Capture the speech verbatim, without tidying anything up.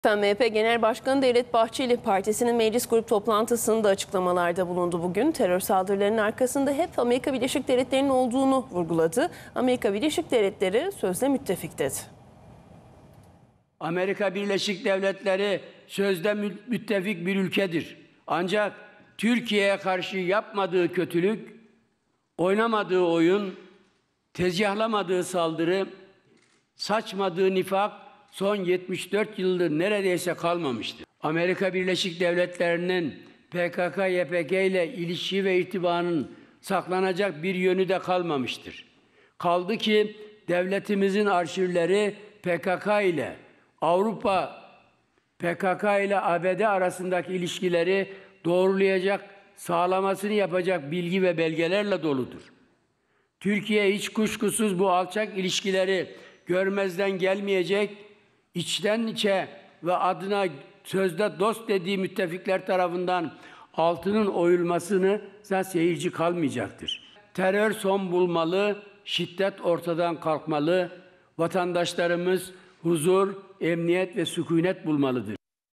M H P Genel Başkanı Devlet Bahçeli, partisinin meclis grup toplantısında açıklamalarda bulundu bugün. Terör saldırılarının arkasında hep Amerika Birleşik Devletleri'nin olduğunu vurguladı. Amerika Birleşik Devletleri sözde müttefik dedi. Amerika Birleşik Devletleri sözde müttefik bir ülkedir. Ancak Türkiye'ye karşı yapmadığı kötülük, oynamadığı oyun, tezgahlamadığı saldırı, saçmadığı nifak son yetmiş dört yıldır neredeyse kalmamıştır. Amerika Birleşik Devletleri'nin P K K Y P G ile ilişki ve irtibanın saklanacak bir yönü de kalmamıştır. Kaldı ki devletimizin arşivleri P K K ile Avrupa, P K K ile A B D arasındaki ilişkileri doğrulayacak, sağlamasını yapacak bilgi ve belgelerle doludur. Türkiye hiç kuşkusuz bu alçak ilişkileri görmezden gelmeyecek, içten içe ve adına sözde dost dediği müttefikler tarafından altının oyulmasını ise seyirci kalmayacaktır. Terör son bulmalı, şiddet ortadan kalkmalı, vatandaşlarımız huzur, emniyet ve sükunet bulmalıdır.